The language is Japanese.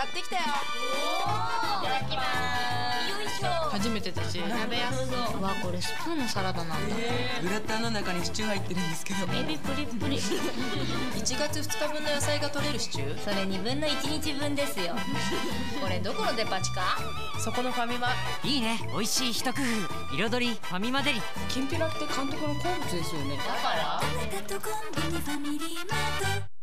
買ってきたよ。 いただきます。よいしょ。 初めてだし食べやすそう。 わ、これスプーンのサラダなんだ。 グラタンの中にシチュー入ってるんですけど、 エビプリプリ。 1月2日分の野菜が取れるシチュー。 それ2分の1日分ですよ。これどこのデパ地下？ そこのファミマ。 いいね、美味しい一工夫。彩りファミマデリ。 きんぴらって監督の好物ですよね。 だからあなたとコンビニファミリーマート